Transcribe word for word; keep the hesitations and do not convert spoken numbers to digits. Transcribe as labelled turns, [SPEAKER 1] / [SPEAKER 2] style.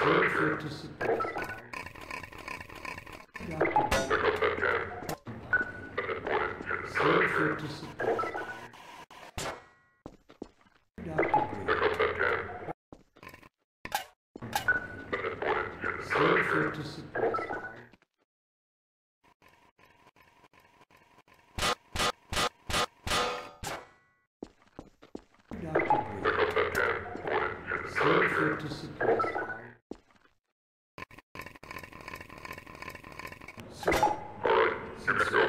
[SPEAKER 1] Safer to support. Safer to support. Safer to support. Safer to support. Sir.
[SPEAKER 2] Alright, here we go.